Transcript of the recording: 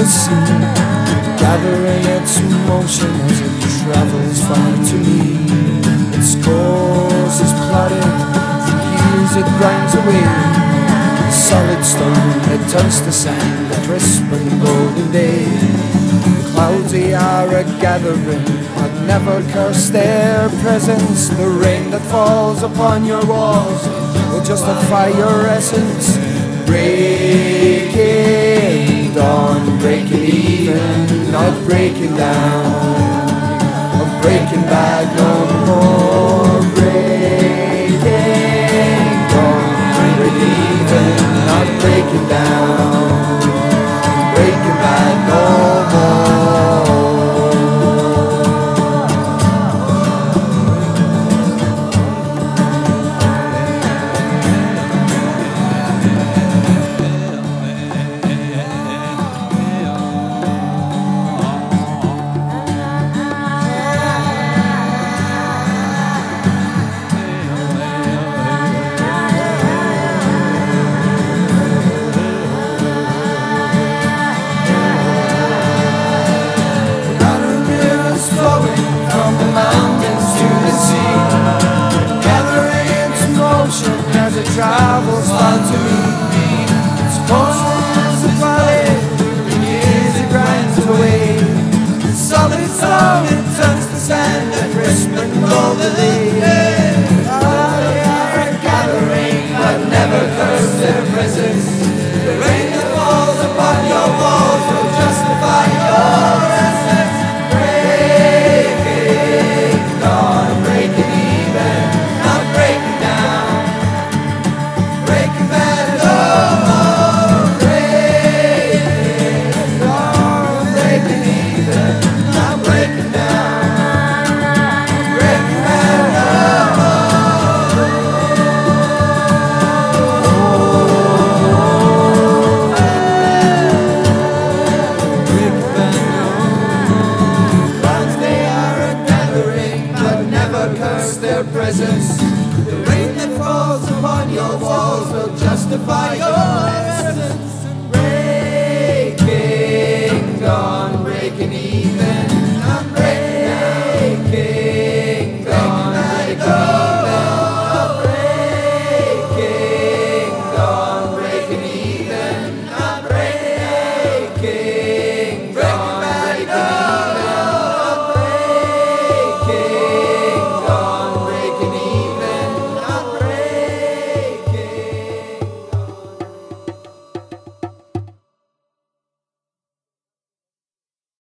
sea, gathering its motion as it travels far to me. Its course is plotted, for years it grinds away. Solid stone, it turns to sand, a crisp and golden day. The clouds they are a gathering, but never curse their presence. The rain that falls upon your walls will justify your essence. Breaking dawn, breaking even, not breaking down, or breaking back no more. Breaking dawn, breaking even, not breaking down, breaking back no more. As it travels far to me, its course is a valley, and years it grinds away. The solid stone it turns to sand, a crisp and golden day. They are a gathering, but never curse their presence. The rain that falls upon your walls will justify your essence. Breaking dawn, breaking even, not breaking down. Their presence. The rain that falls upon your walls will justify your essence. Breaking dawn.